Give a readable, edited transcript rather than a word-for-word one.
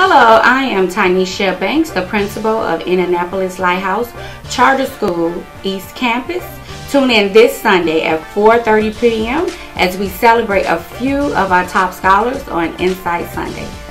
Hello, I am Tyneasha Banks, the principal of Indianapolis Lighthouse Charter School East Campus. Tune in this Sunday at 4:30 p.m. as we celebrate a few of our top scholars on Insight Sunday.